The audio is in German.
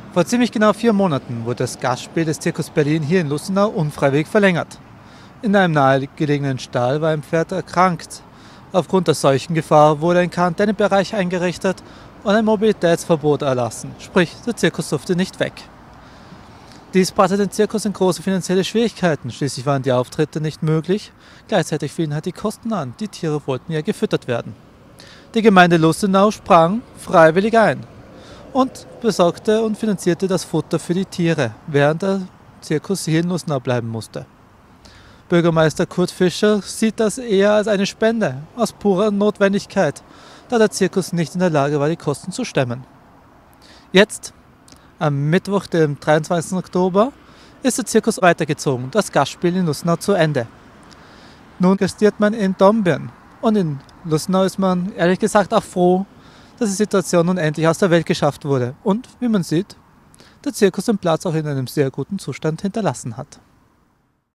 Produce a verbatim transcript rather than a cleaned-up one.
Vor ziemlich genau vier Monaten wurde das Gastspiel des Zirkus Berlin hier in Lustenau unfreiwillig verlängert. In einem nahegelegenen Stall war ein Pferd erkrankt. Aufgrund der Seuchengefahr wurde ein Quarantänebereich eingerichtet und ein Mobilitätsverbot erlassen, sprich der Zirkus durfte nicht weg. Dies brachte den Zirkus in große finanzielle Schwierigkeiten, schließlich waren die Auftritte nicht möglich, gleichzeitig fielen halt die Kosten an, die Tiere wollten ja gefüttert werden. Die Gemeinde Lustenau sprang freiwillig ein und besorgte und finanzierte das Futter für die Tiere, während der Zirkus hier in Lustenau bleiben musste. Bürgermeister Kurt Fischer sieht das eher als eine Spende, aus purer Notwendigkeit, da der Zirkus nicht in der Lage war, die Kosten zu stemmen. Jetzt, am Mittwoch, dem dreiundzwanzigsten Oktober, ist der Zirkus weitergezogen, das Gastspiel in Lustenau zu Ende. Nun gastiert man in Dornbirn und in Lustenau ist man ehrlich gesagt auch froh, dass die Situation nun endlich aus der Welt geschafft wurde und, wie man sieht, der Zirkus den Platz auch in einem sehr guten Zustand hinterlassen hat.